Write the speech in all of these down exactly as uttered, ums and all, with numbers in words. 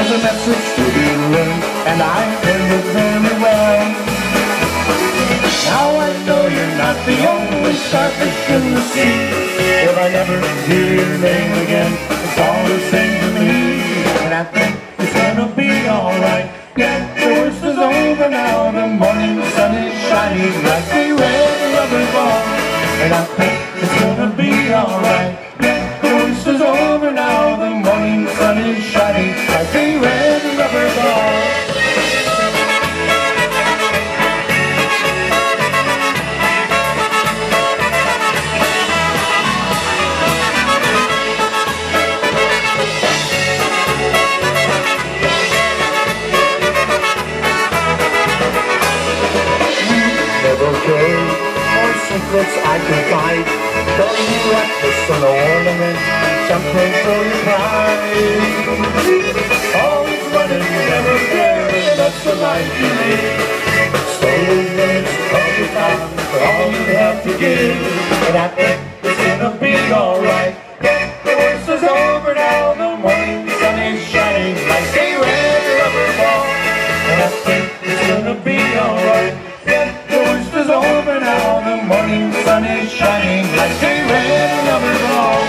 There's a message to be learned, and I heard it very well. Now I know you're not the only starfish in the sea. If I never hear your name again, it's all the same to me. And I think it's gonna be alright. Yeah, the worst is over now. The morning sun is shining like a red rubber ball. And I think it's gonna be alright. Yeah, the worst is over now. The morning sun is shining like a red rubber ball. Okay, more secrets I can find. Telling you that this an ornament, something for your pride. Always running, never caring, that's the life you live. Stolen minutes, all your time, for all you have to give. And I think it's gonna be alright. The worst is over now, the morning sun is shining like a red rubber ball. And I think it's gonna be alright. Is over now, the morning sun is shining like a red rubber ball.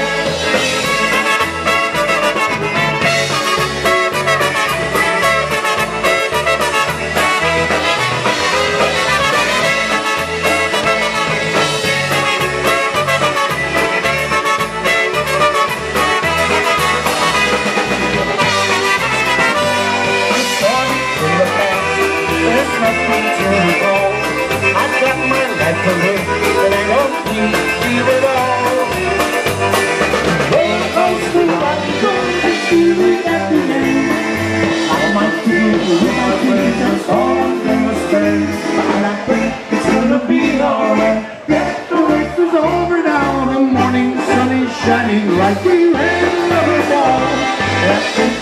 Sorry for the past, there's nothing to recall. I've got my life to live, and I don't need to feel it all. Roller coaster ride, gonna feel it at the end. I might feel it with my friends, that's all I'm gonna spend. And I think it's gonna be alright. Yeah, the race is over now, the morning sun is shining like a red rubber ball.